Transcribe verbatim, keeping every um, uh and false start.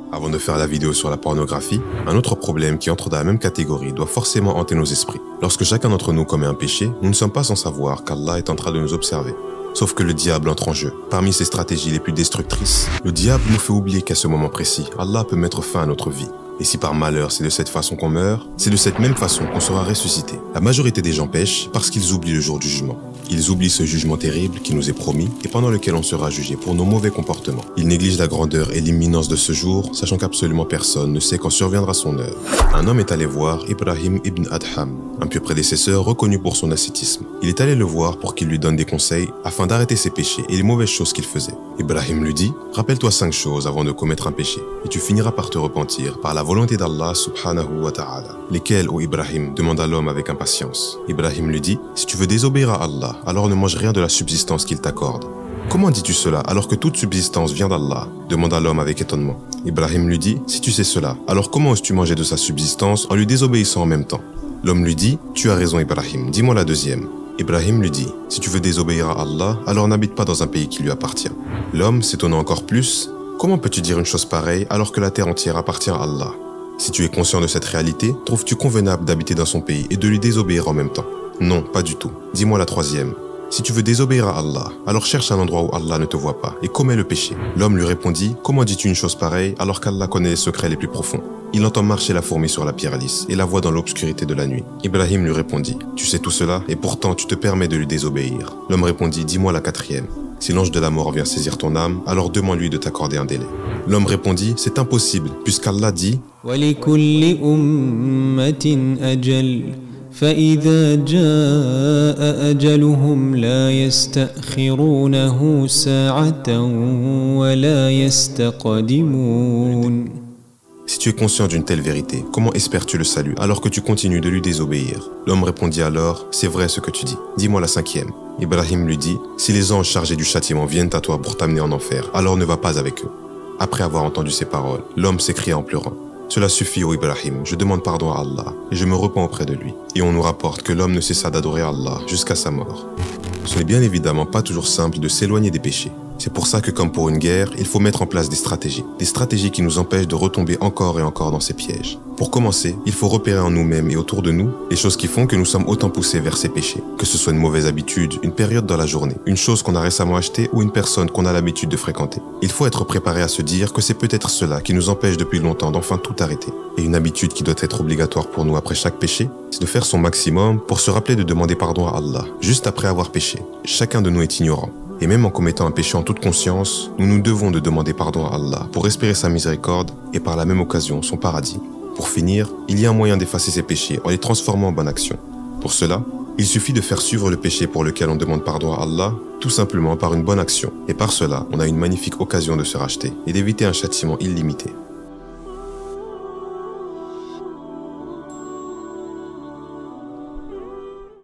Avant de faire la vidéo sur la pornographie, un autre problème qui entre dans la même catégorie doit forcément hanter nos esprits. Lorsque chacun d'entre nous commet un péché, nous ne sommes pas sans savoir qu'Allah est en train de nous observer. Sauf que le diable entre en jeu. Parmi ses stratégies les plus destructrices, le diable nous fait oublier qu'à ce moment précis, Allah peut mettre fin à notre vie. Et si par malheur c'est de cette façon qu'on meurt, c'est de cette même façon qu'on sera ressuscité. La majorité des gens pêchent parce qu'ils oublient le jour du jugement. Ils oublient ce jugement terrible qui nous est promis et pendant lequel on sera jugé pour nos mauvais comportements. Ils négligent la grandeur et l'imminence de ce jour, sachant qu'absolument personne ne sait quand surviendra son heure. Un homme est allé voir Ibrahim ibn Adham, un pieux prédécesseur reconnu pour son ascétisme. Il est allé le voir pour qu'il lui donne des conseils afin d'arrêter ses péchés et les mauvaises choses qu'il faisait. Ibrahim lui dit « Rappelle-toi cinq choses avant de commettre un péché et tu finiras par te repentir par la volonté d'Allah subhanahu wa ta'ala. » Lesquelles, ô Ibrahim, demanda l'homme avec impatience. Ibrahim lui dit « Si tu veux désobéir à Allah, alors ne mange rien de la subsistance qu'il t'accorde. » « Comment dis-tu cela alors que toute subsistance vient d'Allah » demanda l'homme avec étonnement. Ibrahim lui dit « Si tu sais cela, alors comment oses-tu manger de sa subsistance en lui désobéissant en même temps ?» L'homme lui dit « Tu as raison Ibrahim, dis-moi la deuxième. » Ibrahim lui dit « Si tu veux désobéir à Allah, alors n'habite pas dans un pays qui lui appartient. » L'homme, s'étonnant encore plus, « Comment peux-tu dire une chose pareille alors que la terre entière appartient à Allah ? Si tu es conscient de cette réalité, trouves-tu convenable d'habiter dans son pays et de lui désobéir en même temps ? Non, pas du tout. Dis-moi la troisième. Si tu veux désobéir à Allah, alors cherche un endroit où Allah ne te voit pas et commets le péché. » L'homme lui répondit « Comment dis-tu une chose pareille alors qu'Allah connaît les secrets les plus profonds ? Il entend marcher la fourmi sur la pierre lisse et la voit dans l'obscurité de la nuit. » Ibrahim lui répondit « Tu sais tout cela et pourtant tu te permets de lui désobéir. » L'homme répondit « Dis-moi la quatrième. Si l'ange de la mort vient saisir ton âme, alors demande-lui de t'accorder un délai. » L'homme répondit « C'est impossible puisqu'Allah dit « وَلِكُلِّ أُمَّةٍ أَجَلٌ فَإِذَا جَاءَ أَجَلُهُمْ لَا يَسْتَأْخِرُونَهُ سَاعَةً وَلَا يَسْتَقْدِمُونَ » Si tu es conscient d'une telle vérité, comment espères-tu le salut alors que tu continues de lui désobéir ? L'homme répondit alors « C'est vrai ce que tu dis. Dis-moi la cinquième. » Ibrahim lui dit « Si les anges chargés du châtiment viennent à toi pour t'amener en enfer, alors ne va pas avec eux. » Après avoir entendu ces paroles, l'homme s'écria en pleurant. « Cela suffit, ô Ibrahim, je demande pardon à Allah et je me repens auprès de lui. » Et on nous rapporte que l'homme ne cessa d'adorer Allah jusqu'à sa mort. Ce n'est bien évidemment pas toujours simple de s'éloigner des péchés. C'est pour ça que comme pour une guerre, il faut mettre en place des stratégies. Des stratégies qui nous empêchent de retomber encore et encore dans ces pièges. Pour commencer, il faut repérer en nous-mêmes et autour de nous les choses qui font que nous sommes autant poussés vers ces péchés. Que ce soit une mauvaise habitude, une période dans la journée, une chose qu'on a récemment achetée ou une personne qu'on a l'habitude de fréquenter. Il faut être préparé à se dire que c'est peut-être cela qui nous empêche depuis longtemps d'enfin tout arrêter. Et une habitude qui doit être obligatoire pour nous après chaque péché, c'est de faire son maximum pour se rappeler de demander pardon à Allah, juste après avoir péché. Chacun de nous est ignorant. Et même en commettant un péché en toute conscience, nous nous devons de demander pardon à Allah pour espérer sa miséricorde et par la même occasion son paradis. Pour finir, il y a un moyen d'effacer ces péchés en les transformant en bonne action. Pour cela, il suffit de faire suivre le péché pour lequel on demande pardon à Allah, tout simplement par une bonne action. Et par cela, on a une magnifique occasion de se racheter et d'éviter un châtiment illimité.